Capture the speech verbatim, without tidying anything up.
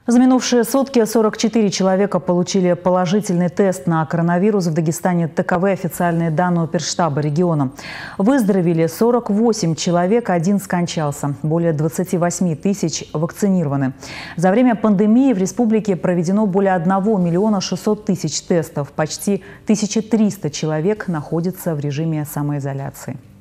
За минувшие сутки сорок четыре человека получили положительный тест на коронавирус в Дагестане. Таковы официальные данные оперштаба региона. Выздоровели сорок восемь человек, один скончался. Более двадцати восьми тысяч вакцинированы. За время пандемии в республике проведено более одного миллиона шестисот тысяч тестов. Почти тысяча триста человек находятся в режиме самоизоляции.